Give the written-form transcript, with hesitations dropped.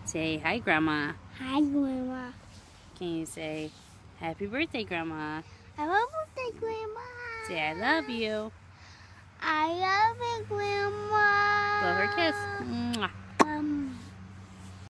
Say hi, Grandma. Hi, Grandma. Can you say happy birthday, Grandma? Happy birthday, Grandma. Say I love you. I love you, Grandma. Blow her a kiss. Mwah.